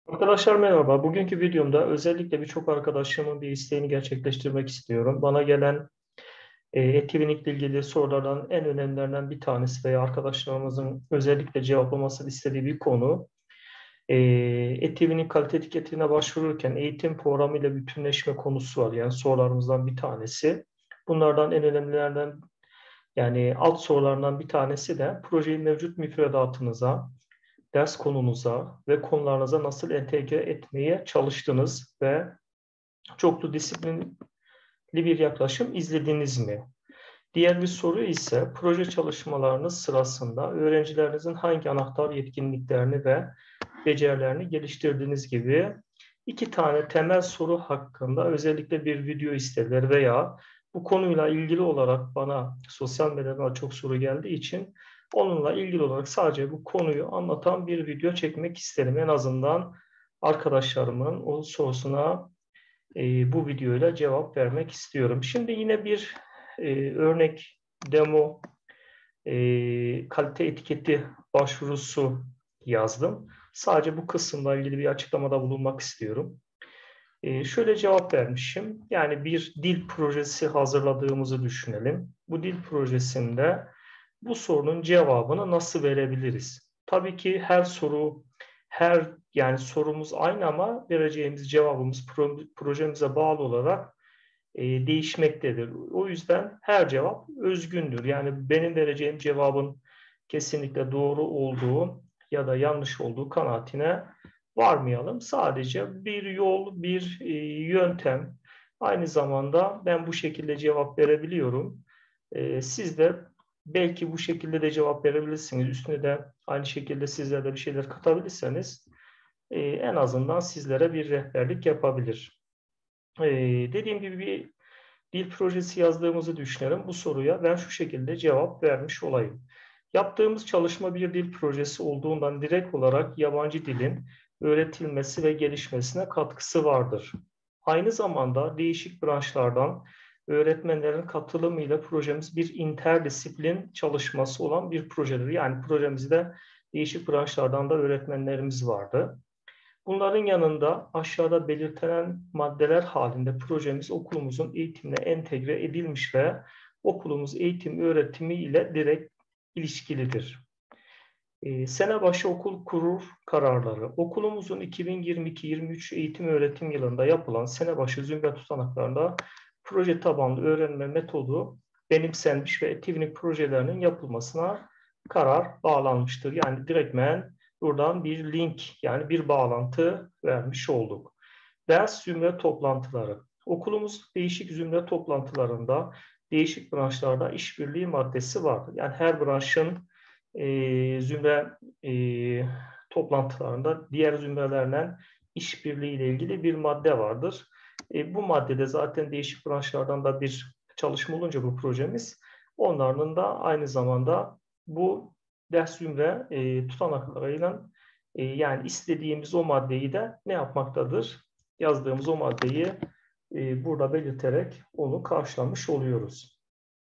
Arkadaşlar merhaba. Bugünkü videomda özellikle birçok arkadaşımın bir isteğini gerçekleştirmek istiyorum. Bana gelen e-twinning ile ilgili sorulardan en önemlilerinden bir tanesi veya arkadaşlarımızın özellikle cevaplamasını istediği bir konu. E-twinning kalite etiketine başvururken eğitim programı ile bütünleşme konusu var. Yani sorularımızdan bir tanesi. Bunlardan en önemlilerden yani alt sorularından bir tanesi de projeyi mevcut müfredatınıza, ders konunuza ve konularınıza nasıl entegre etmeye çalıştınız ve çoklu disiplinli bir yaklaşım izlediniz mi? Diğer bir soru ise proje çalışmalarınız sırasında öğrencilerinizin hangi anahtar yetkinliklerini ve becerilerini geliştirdiğiniz gibi iki tane temel soru hakkında özellikle bir video istediler veya bu konuyla ilgili olarak bana sosyal medyadan çok soru geldiği için onunla ilgili olarak sadece bu konuyu anlatan bir video çekmek isterim. En azından arkadaşlarımın o sorusuna bu videoyla cevap vermek istiyorum. Şimdi yine bir örnek demo kalite etiketi başvurusu yazdım. Sadece bu kısımla ilgili bir açıklamada bulunmak istiyorum. Şöyle cevap vermişim. Yani bir dil projesi hazırladığımızı düşünelim. Bu dil projesinde bu sorunun cevabını nasıl verebiliriz? Tabii ki her soru, yani sorumuz aynı ama vereceğimiz cevabımız projemize bağlı olarak değişmektedir. O yüzden her cevap özgündür. Yani benim vereceğim cevabın kesinlikle doğru olduğu ya da yanlış olduğu kanaatine varmayalım. Sadece bir yol, bir yöntem. Aynı zamanda ben bu şekilde cevap verebiliyorum. Siz de belki bu şekilde de cevap verebilirsiniz. Üstüne de aynı şekilde sizler de bir şeyler katabilirseniz en azından sizlere bir rehberlik yapabilir. Dediğim gibi bir dil projesi yazdığımızı düşünelim. Bu soruya ben şu şekilde cevap vermiş olayım. Yaptığımız çalışma bir dil projesi olduğundan direkt olarak yabancı dilin öğretilmesi ve gelişmesine katkısı vardır. Aynı zamanda değişik branşlardan öğretmenlerin katılımıyla projemiz bir interdisiplin çalışması olan bir projedir. Yani projemizde değişik branşlardan da öğretmenlerimiz vardı. Bunların yanında aşağıda belirtilen maddeler halinde projemiz okulumuzun eğitimine entegre edilmiş ve okulumuz eğitim öğretimi ile direkt ilişkilidir. Sene başı okul kurur kararları. Okulumuzun 2022-23 eğitim öğretim yılında yapılan sene başı zümre tutanaklarında proje tabanlı öğrenme metodu benimsenmiş ve TÜBİTAK projelerinin yapılmasına karar bağlanmıştır. Yani direktmen buradan bir link yani bir bağlantı vermiş olduk. Ders zümre toplantıları. Okulumuz değişik zümre toplantılarında değişik branşlarda işbirliği maddesi vardır. Yani her branşın zümre toplantılarında diğer zümrelerle işbirliği ile ilgili bir madde vardır. Bu maddede zaten değişik branşlardan da bir çalışma olunca bu projemiz, onların da aynı zamanda bu ders zümre tutanaklarıyla yani istediğimiz o maddeyi de ne yapmaktadır? Yazdığımız o maddeyi burada belirterek onu karşılamış oluyoruz.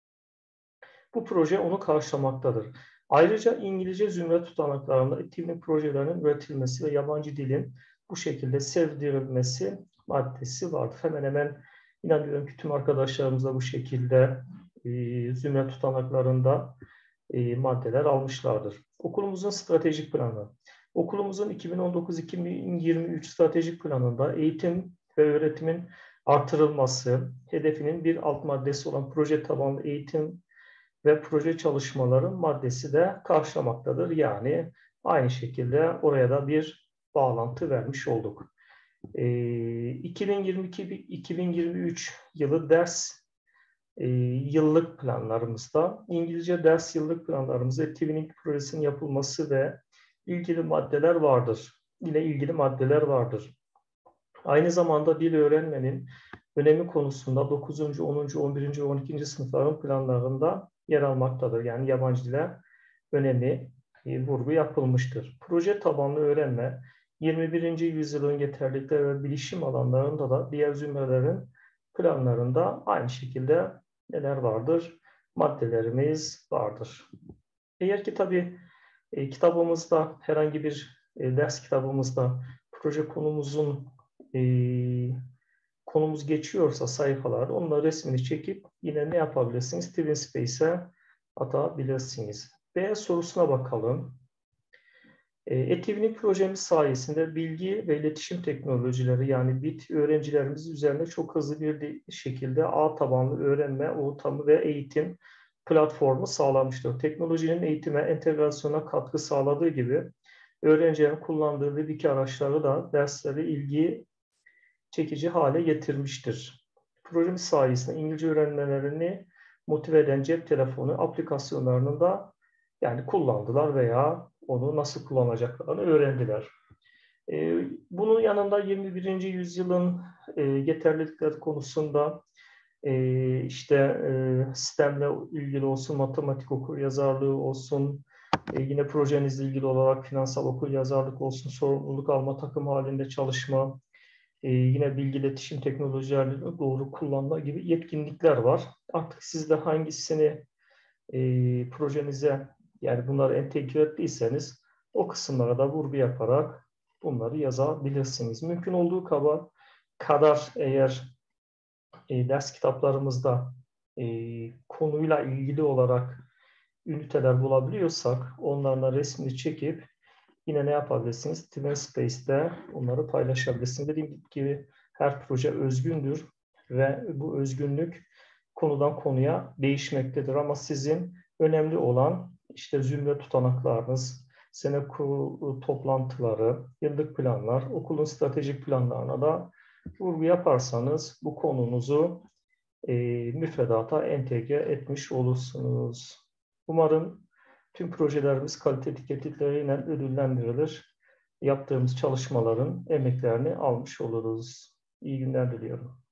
Bu proje onu karşılamaktadır. Ayrıca İngilizce zümre tutanaklarında etkinlik projelerinin üretilmesi ve yabancı dilin bu şekilde sevdirilmesi maddesi vardır. Hemen hemen inanıyorum ki tüm arkadaşlarımız da bu şekilde zümre tutanaklarında maddeler almışlardır. Okulumuzun stratejik planı. Okulumuzun 2019-2023 stratejik planında eğitim ve öğretimin artırılması hedefinin bir alt maddesi olan proje tabanlı eğitim ve proje çalışmaları maddesi de karşılamaktadır. Yani aynı şekilde oraya da bir bağlantı vermiş olduk. 2022-2023 yılı ders yıllık planlarımızda İngilizce ders yıllık planlarımızda TÜBİTAK projesinin yapılması ve ilgili maddeler vardır. Yine ilgili maddeler vardır. Aynı zamanda dil öğrenmenin önemi konusunda 9. 10. 11. ve 12. sınıfların planlarında yer almaktadır. Yani yabancı dile önemi vurgu yapılmıştır. Proje tabanlı öğrenme 21. yüzyılın yeterlilikleri ve bilişim alanlarında da diğer zümrelerin planlarında aynı şekilde neler vardır? Maddelerimiz vardır. Eğer ki tabii kitabımızda herhangi bir ders kitabımızda proje konumuzun konumuz geçiyorsa sayfalarda onunla resmini çekip yine ne yapabilirsiniz? TwinSpace'e atabilirsiniz. B sorusuna bakalım. E-Twinning projemiz sayesinde bilgi ve iletişim teknolojileri yani BIT öğrencilerimiz üzerine çok hızlı bir şekilde ağ tabanlı öğrenme, ortamı ve eğitim platformu sağlamıştır. Teknolojinin eğitime, entegrasyona katkı sağladığı gibi öğrencilerin kullandığı Wiki araçları da dersleri ilgi çekici hale getirmiştir. Projemiz sayesinde İngilizce öğrenmelerini motive eden cep telefonu aplikasyonlarını da yani kullandılar veya onu nasıl kullanacaklarını öğrendiler. Bunun yanında 21. yüzyılın yeterlilikleri konusunda sistemle ilgili olsun, matematik okuryazarlığı olsun, yine projenizle ilgili olarak finansal okuryazarlık olsun, sorumluluk alma, takım halinde çalışma, yine bilgi iletişim teknolojilerini doğru kullanma gibi yetkinlikler var. Artık siz de hangisini projenize yani bunları entegre ettiyseniz o kısımlara da vurgu yaparak bunları yazabilirsiniz. Mümkün olduğu kadar eğer ders kitaplarımızda konuyla ilgili olarak üniteler bulabiliyorsak onlarla resmini çekip yine ne yapabilirsiniz? TwinSpace'de onları paylaşabilirsiniz. Dediğim gibi her proje özgündür ve bu özgünlük konudan konuya değişmektedir. Ama sizin önemli olan işte zümre tutanaklarınız, sene kurulu toplantıları, yıllık planlar, okulun stratejik planlarına da vurgu yaparsanız bu konunuzu müfredata entegre etmiş olursunuz. Umarım tüm projelerimiz kalite etiketleriyle ödüllendirilir. Yaptığımız çalışmaların emeklerini almış oluruz. İyi günler diliyorum.